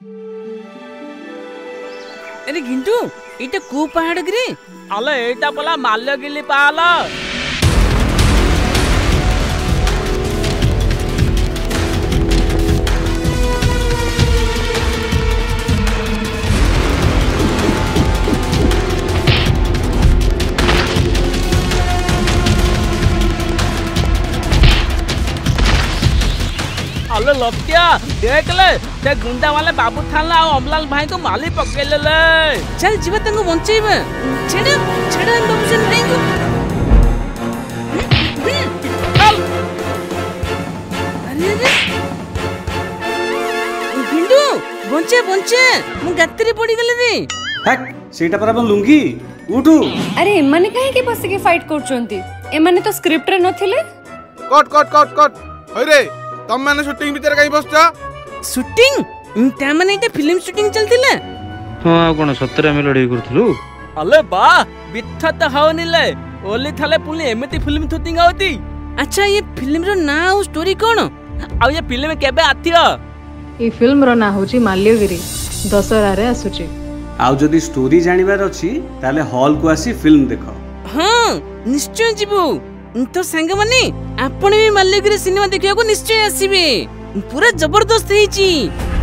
अरे घिंटू इटा को पहाड़ गिरे अले एटा पला माल्यगिरी पहाड़ अले लपटिया देख ले ते गुंडा वाले बाबू थाना और अमलाल भाई को माली पकड़ ले चल जीवा तंगो बंचेब छेड़ छेड़ बाबू से भाई को चल अरे अरे घिंटू बंचे बंचे मु गात्री पड़ी गले रे हक सेटा पर अपन लुंगी उठू। अरे एमाने काहे के बस के फाइट करचोंती एमाने तो स्क्रिप्ट रे नथिले। कट कट कट कट होय रे तम माने शूटिंग भीतर काई बसछ शूटिंग ता माने इटा फिल्म शूटिंग चलतिला। हां कोन सत्तर में लड़ाई करथलु। अले बा बिथा त हाउनी ले ओली थाले पुली एमती फिल्म शूटिंग होती। अच्छा ये फिल्म रो ना और स्टोरी कोन आ ये फिल्म केबे आथियो। ई फिल्म रो ना होची माल्यगिरी दशहरा रे आसुची। आउ जदी स्टोरी जानिबार अछि ताले हॉल को आसी फिल्म देखो। हां निश्चय जीवु तो संग माने आपण भी माल्यगिरी सिनेमा देखिया को निश्चय आसीबे पूरा जबरदस्त हेची।